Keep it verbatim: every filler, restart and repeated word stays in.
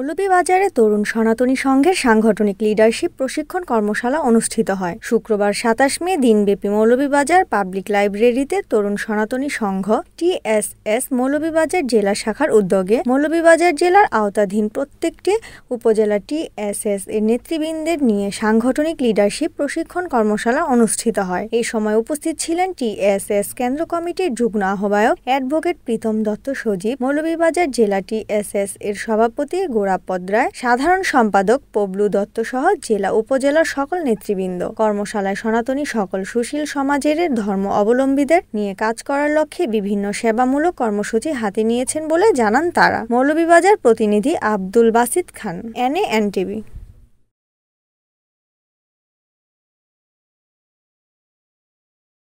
মৌলভীবাজারে তরুণ সনাতনী সংঘের সাংগঠনিক লিডারশিপ প্রশিক্ষণ কর্মশালা অনুষ্ঠিত হয়। শুক্রবার সাতাশ মে দিনব্যাপী মৌলভীবাজার পাবলিক লাইব্রেরিতে Tarun Sanatani Sangha T S S Moulvibazar জেলা শাখার উদ্যোগে মৌলভীবাজার জেলার আওতাধীন প্রত্যেকটি উপজেলা টি এস এস এর নেতৃবৃন্দের নিয়ে সাংগঠনিক লিডারশিপ প্রশিক্ষণ কর্মশালা অনুষ্ঠিত হয়। এই সময় উপস্থিত ছিলেন টি এস এস কেন্দ্র কমিটির যুগ্ম আহ্বায়ক অ্যাডভোকেট প্রীতম দত্ত সজীব, মৌলভীবাজার জেলা টি এস এস এর সভাপতি গোরাপদ রায়, সাধারণ সম্পাদক পবলু দত্ত সহ জেলা উপজেলার সকল নেতৃবৃন্দ। কর্মশালায় সনাতনী সকল সুশীল সমাজের ধর্ম অবলম্বীদের নিয়ে কাজ করার লক্ষ্যে বিভিন্ন সেবামূলক কর্মসূচি হাতে নিয়েছেন বলে জানান তারা। মৌলভীবাজার প্রতিনিধি Abdul Basit Khan, N A N TV.